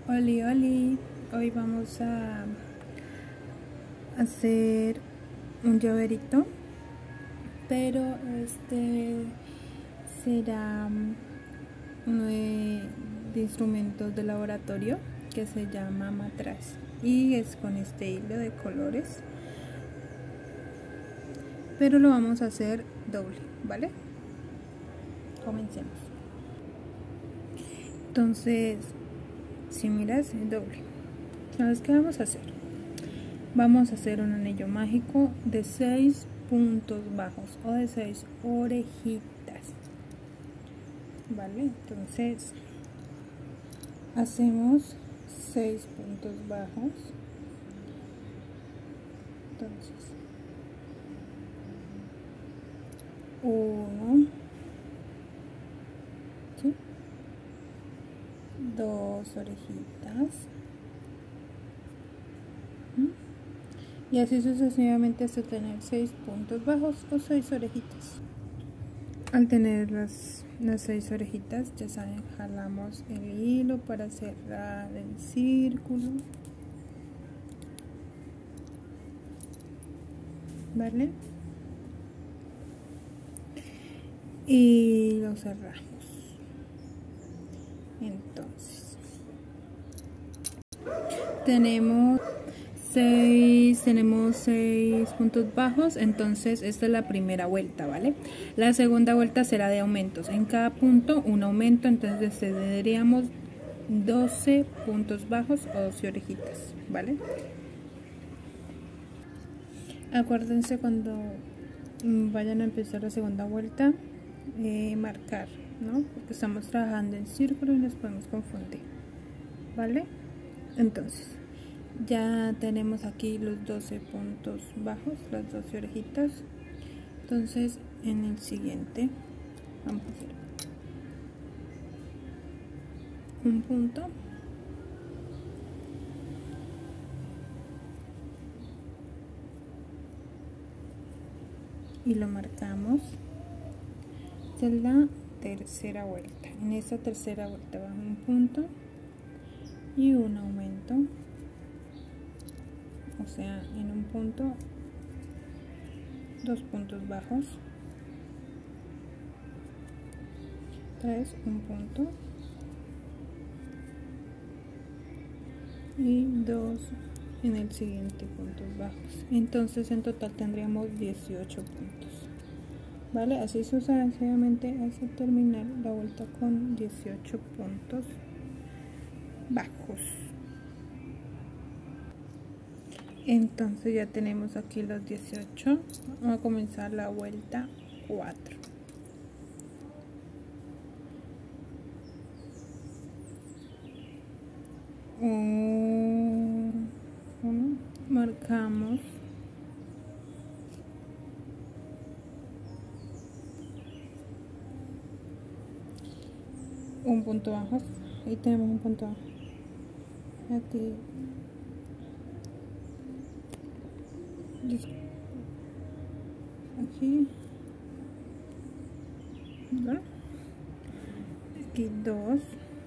Oli, oli, hoy vamos a hacer un llaverito, pero este será uno de instrumentos de laboratorio que se llama matraz y es con este hilo de colores, pero lo vamos a hacer doble, ¿vale? Comencemos. Entonces, si miras, es doble. ¿Sabes qué vamos a hacer? Vamos a hacer un anillo mágico de 6 puntos bajos o de 6 orejitas, ¿vale? Entonces hacemos 6 puntos bajos. Entonces 1, ¿sí? 2 orejitas y así sucesivamente hasta tener 6 puntos bajos o 6 orejitas. Al tener las 6 orejitas, ya saben, jalamos el hilo para cerrar el círculo, ¿vale? Y lo cerramos. Entonces tenemos 6 puntos bajos, entonces esta es la primera vuelta, ¿vale? La segunda vuelta será de aumentos, en cada punto un aumento, entonces tendríamos 12 puntos bajos o 12 orejitas, ¿vale? Acuérdense cuando vayan a empezar la segunda vuelta, marcar, ¿no? Porque estamos trabajando en círculo y nos podemos confundir, ¿vale? Entonces ya tenemos aquí los 12 puntos bajos, las 12 orejitas. Entonces en el siguiente vamos a hacer un punto y lo marcamos. Esta es la tercera vuelta. En esta tercera vuelta va un punto y un aumento, o sea, en un punto 2 puntos bajos, 3, un punto y 2 en el siguiente puntos bajos. Entonces en total tendríamos 18 puntos, ¿vale? Así sucesivamente hasta terminar la vuelta con 18 puntos bajos. Entonces ya tenemos aquí los 18. Vamos a comenzar la vuelta 4. Marcamos un punto bajo. Ahí tenemos un punto bajo. Aquí ¿no? Aquí 2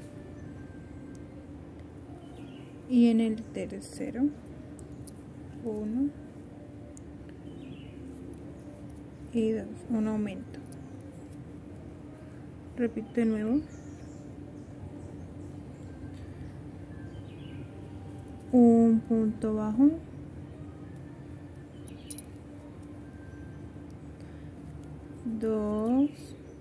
y en el tercero 1 y 2, un aumento. Repito de nuevo, un punto bajo, 2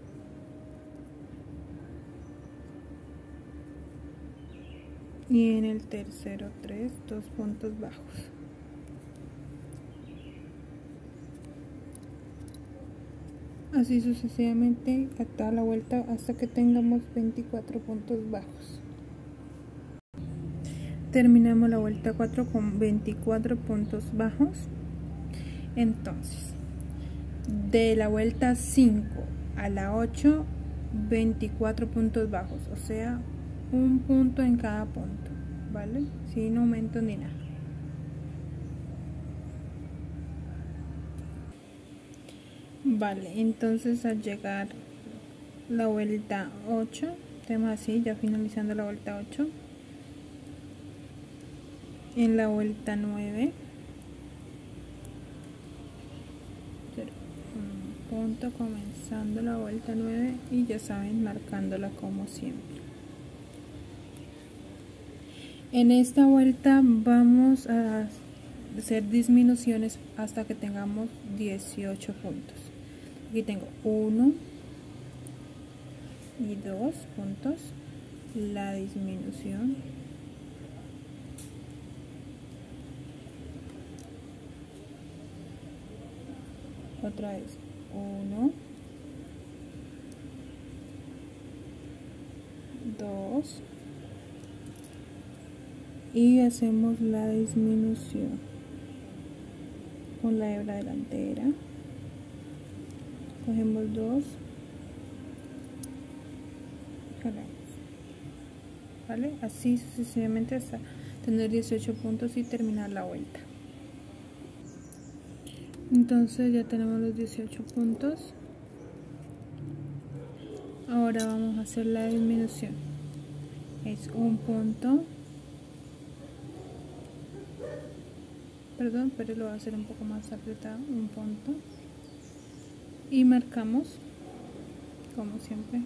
y en el tercero 3, 2 puntos bajos. Así sucesivamente a toda la vuelta hasta que tengamos 24 puntos bajos. Terminamos la vuelta 4 con 24 puntos bajos. Entonces de la vuelta 5 a la 8, 24 puntos bajos, o sea, un punto en cada punto, ¿vale? Sin aumento ni nada. Vale, entonces al llegar la vuelta 8, tenemos así, ya finalizando la vuelta 8, en la vuelta 9, un punto comenzando la vuelta 9 y ya saben, marcándola como siempre. En esta vuelta vamos a hacer disminuciones hasta que tengamos 18 puntos. Aquí tengo 1 y 2 puntos, la disminución, otra vez 1, 2 y hacemos la disminución con la hebra delantera, cogemos 2, jalamos, ¿vale? Así sucesivamente hasta tener 18 puntos y terminar la vuelta. Entonces ya tenemos los 18 puntos. Ahora vamos a hacer la disminución. Es un punto, perdón, pero lo voy a hacer un poco más apretado, un punto, y marcamos como siempre.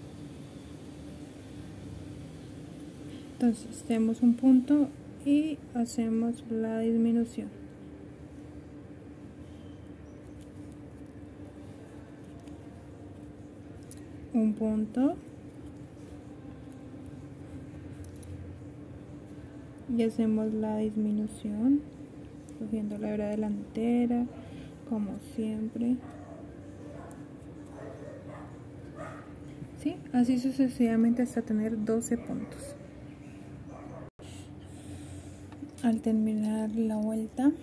Entonces tenemos un punto y hacemos la disminución. Un punto y hacemos la disminución cogiendo la hebra delantera como siempre, ¿sí? Así sucesivamente hasta tener 12 puntos. Al terminar la vuelta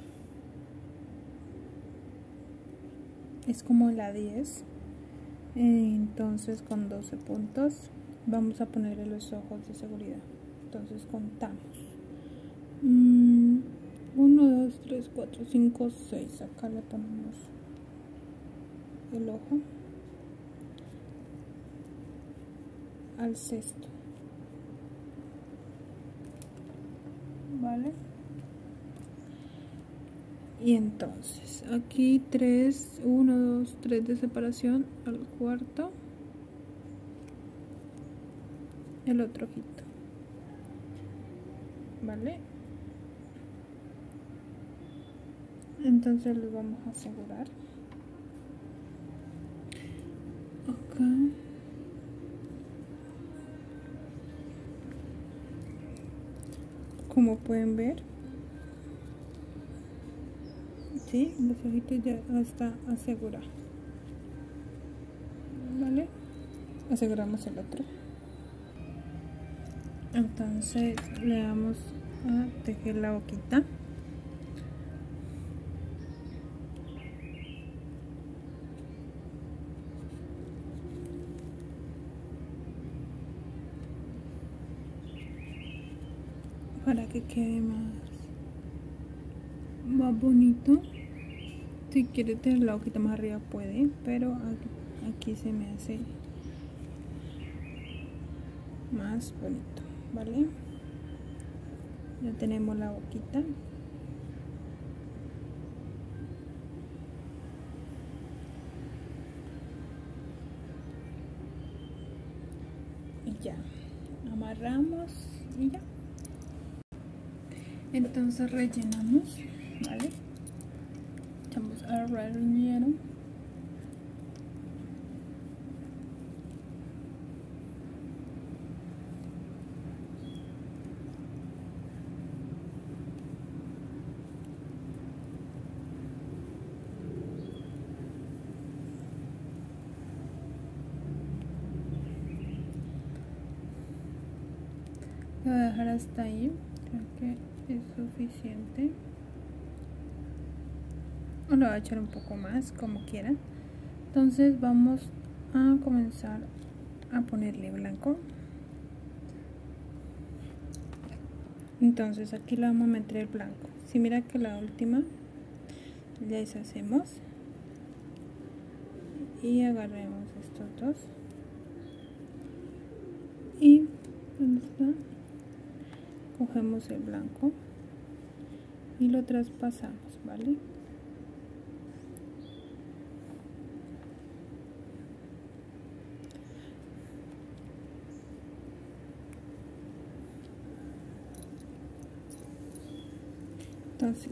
es como la 10, entonces con 12 puntos vamos a ponerle los ojos de seguridad. Entonces contamos 1, 2, 3, 4, 5, 6. Acá le ponemos el ojo al sexto, ¿vale? Y entonces aquí 3, 1, 2, 3 de separación, al cuarto el otro ojito, ¿vale? Entonces lo vamos a asegurar acá. Como pueden ver, ¿sí? Los ojitos ya está asegurado, ¿vale? Aseguramos el otro. Entonces le vamos a tejer la boquita. Para que quede más bonito. Si quiere tener la boquita más arriba puede, pero aquí se me hace más bonito, ¿vale? Ya tenemos la boquita. Y ya, amarramos y ya. Entonces rellenamos, ¿vale? Echamos al relleno. Voy a dejar hasta ahí, creo que es suficiente. O lo voy a echar un poco más, como quieran. Entonces vamos a comenzar a ponerle blanco. Entonces aquí le vamos a meter el blanco. Si mira que la última la deshacemos y agarremos estos dos y ¿dónde está? Cogemos el blanco y lo traspasamos, ¿vale? Entonces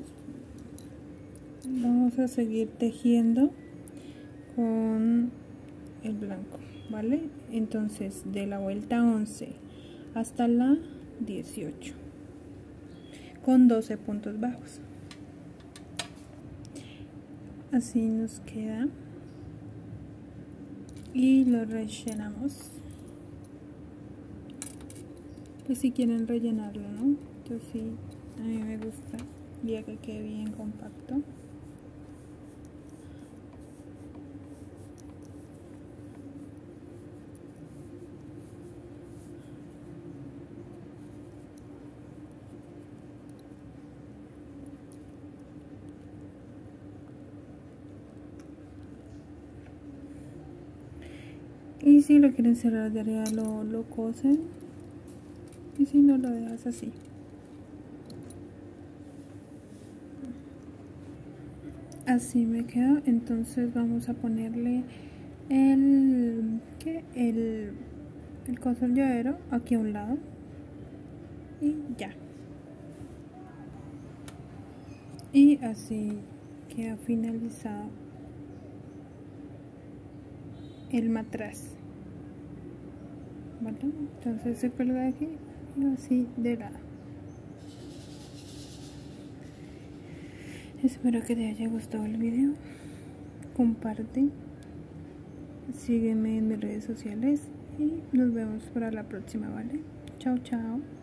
vamos a seguir tejiendo con el blanco, ¿vale? Entonces de la vuelta 11 hasta la 18 con 12 puntos bajos. Así nos queda y lo rellenamos, pues si quieren rellenarlo, ¿no? Yo sí, a mí me gusta ya que quede bien compacto. Y si lo quieren cerrar de arriba lo cosen, y si no lo dejas así. Así me queda. Entonces vamos a ponerle el coso del llavero aquí a un lado y ya. Y así queda finalizado el matraz, ¿vale? Entonces se cuelga de aquí y así de lado. Espero que te haya gustado el video. Comparte, sígueme en mis redes sociales y nos vemos para la próxima, ¿vale? Chao, chao.